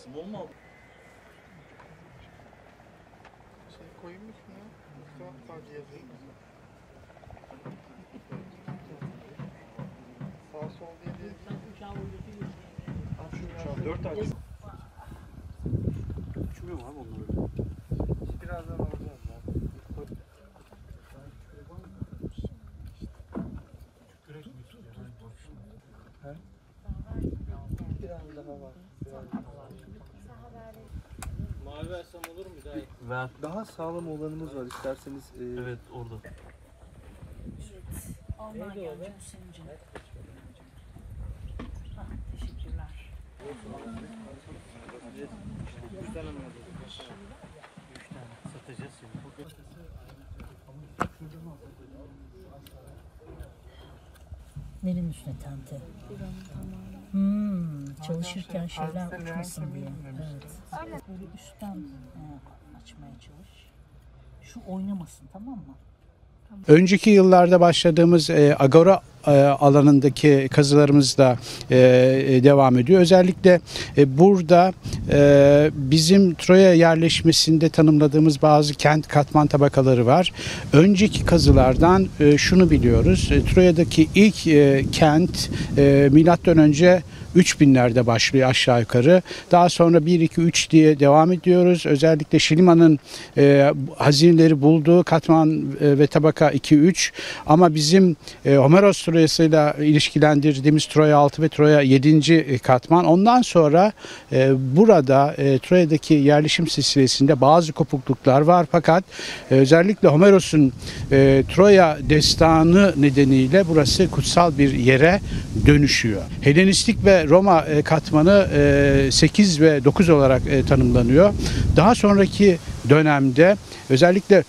Small mu aldın? Şey koymuş mu ya? Yoksa sadece yazıyor mu? Sağ sol diye bir... Şu an 4 tane. Uçmuyor mu abi onlar öyle? Birazdan alacağız ya. Biraz daha var. Mavi versem olur mu Hidayet? Ver. Daha sağlam olanımız var isterseniz. Evet orada. Onlar gelecek Hüseyin'cim. Ah, teşekkürler. 3 tane mi alacağız? 3 tane satacağız şimdi. Nerin üstüne tente? Çalışırken şeyler uçmasın diye. Evet. Böyle üstten açmaya çalış. Şu oynamasın, tamam mı? Önceki yıllarda başladığımız Agora alanındaki kazılarımız da devam ediyor. Özellikle burada bizim Troya yerleşmesinde tanımladığımız bazı kent katman tabakaları var. Önceki kazılardan şunu biliyoruz. Troya'daki ilk kent milattan önce 3000'lerde başlıyor aşağı yukarı. Daha sonra 1, 2, 3 diye devam ediyoruz. Özellikle Şiliman'ın hazineleri bulduğu katman ve tabaka 2, 3. Ama bizim Homeros Troya'sıyla ilişkilendirdiğimiz Troya 6 ve Troya 7. katman. Ondan sonra burada Troya'daki yerleşim silsilesinde bazı kopukluklar var. Fakat özellikle Homeros'un Troya destanı nedeniyle burası kutsal bir yere dönüşüyor. Helenistik ve Roma katmanı 8 ve 9 olarak tanımlanıyor. Daha sonraki dönemde özellikle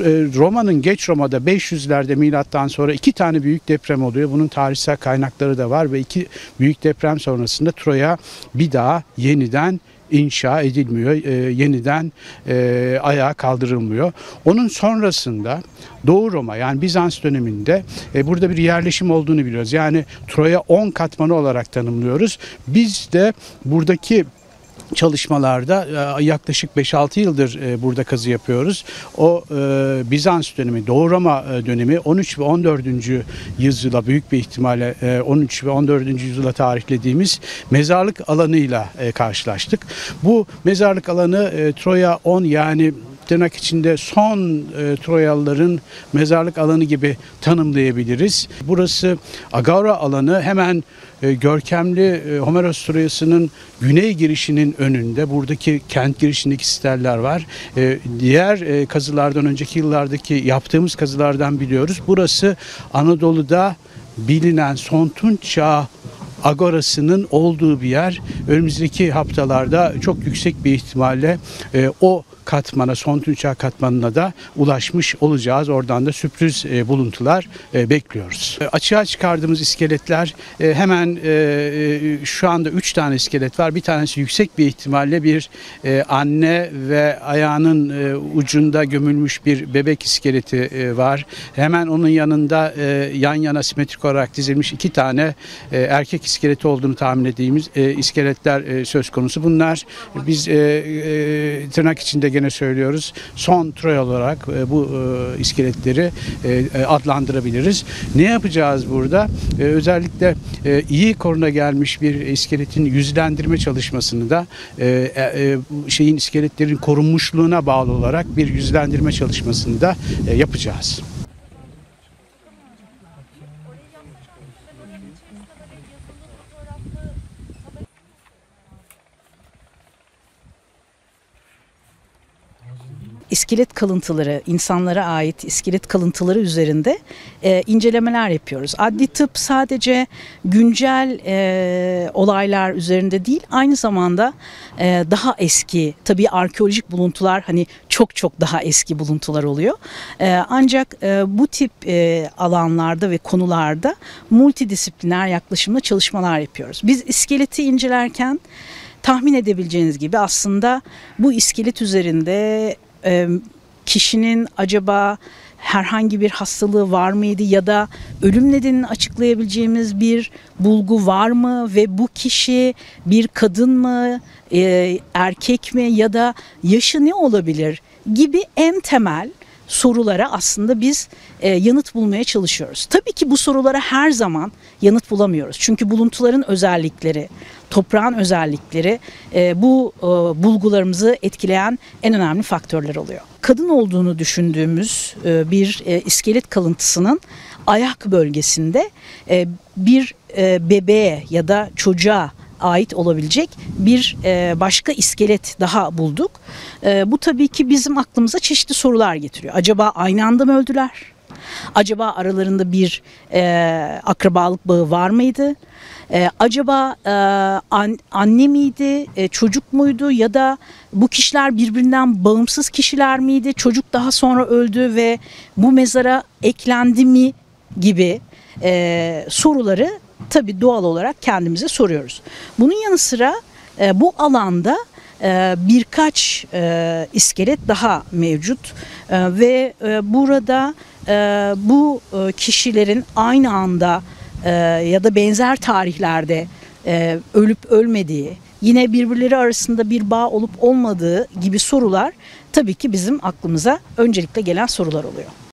geç Roma'da 500'lerde milattan sonra 2 tane büyük deprem oluyor. Bunun tarihsel kaynakları da var ve 2 büyük deprem sonrasında Troya bir daha yeniden inşa edilmiyor, yeniden ayağa kaldırılmıyor. Onun sonrasında Doğu Roma yani Bizans döneminde burada bir yerleşim olduğunu biliyoruz. Yani Troya 10 katmanı olarak tanımlıyoruz. Biz de buradaki çalışmalarda yaklaşık 5-6 yıldır burada kazı yapıyoruz. O Bizans dönemi, Doğu Roma dönemi 13 ve 14. yüzyıla büyük bir ihtimalle 13 ve 14. yüzyıla tarihlediğimiz mezarlık alanıyla karşılaştık. Bu mezarlık alanı Troya 10 yani tırnak içinde son Troyalıların mezarlık alanı gibi tanımlayabiliriz. Burası Agora alanı hemen görkemli Homeros Troyası'nın güney girişinin önünde. Buradaki kent girişindeki sterler var. Diğer kazılardan önceki yıllardaki yaptığımız kazılardan biliyoruz. Burası Anadolu'da bilinen Son Tunç Çağı Agorası'nın olduğu bir yer. Önümüzdeki haftalarda çok yüksek bir ihtimalle o katmana, Son Tunç Çağı katmanına da ulaşmış olacağız. Oradan da sürpriz buluntular bekliyoruz. Açığa çıkardığımız iskeletler hemen şu anda 3 tane iskelet var. Bir tanesi yüksek bir ihtimalle bir anne ve ayağının ucunda gömülmüş bir bebek iskeleti var. Hemen onun yanında yan yana simetrik olarak dizilmiş 2 tane erkek iskeleti olduğunu tahmin ettiğimiz iskeletler söz konusu. Bunlar biz tırnak içinde gene söylüyoruz. Son Troya olarak bu iskeletleri adlandırabiliriz. Ne yapacağız burada? Özellikle iyi koruna gelmiş bir iskeletin yüzlendirme çalışmasını da iskeletlerin korunmuşluğuna bağlı olarak bir yüzlendirme çalışmasını da yapacağız. İskelet kalıntıları, insanlara ait iskelet kalıntıları üzerinde incelemeler yapıyoruz. Adli tıp sadece güncel olaylar üzerinde değil, aynı zamanda daha eski, tabii arkeolojik buluntular hani çok daha eski buluntular oluyor. Ancak bu tip alanlarda ve konularda multidisipliner yaklaşımla çalışmalar yapıyoruz. Biz iskeleti incelerken tahmin edebileceğiniz gibi aslında bu iskelet üzerinde kişinin acaba herhangi bir hastalığı var mıydı ya da ölüm nedenini açıklayabileceğimiz bir bulgu var mı ve bu kişi bir kadın mı, erkek mi ya da yaşı ne olabilir gibi en temel sorulara aslında biz yanıt bulmaya çalışıyoruz. Tabii ki bu sorulara her zaman yanıt bulamıyoruz. Çünkü buluntuların özellikleri, toprağın özellikleri bu bulgularımızı etkileyen en önemli faktörler oluyor. Kadın olduğunu düşündüğümüz bir iskelet kalıntısının ayak bölgesinde bir bebeğe ya da çocuğa ait olabilecek bir başka iskelet daha bulduk. Bu tabii ki bizim aklımıza çeşitli sorular getiriyor. Acaba aynı anda mı öldüler? Acaba aralarında bir akrabalık bağı var mıydı? Acaba anne miydi, çocuk muydu ya da bu kişiler birbirinden bağımsız kişiler miydi? Çocuk daha sonra öldü ve bu mezara eklendi mi gibi soruları tabii doğal olarak kendimize soruyoruz. Bunun yanı sıra bu alanda birkaç iskelet daha mevcut ve burada bu kişilerin aynı anda ya da benzer tarihlerde ölüp ölmediği, yine birbirleri arasında bir bağ olup olmadığı gibi sorular tabii ki bizim aklımıza öncelikle gelen sorular oluyor.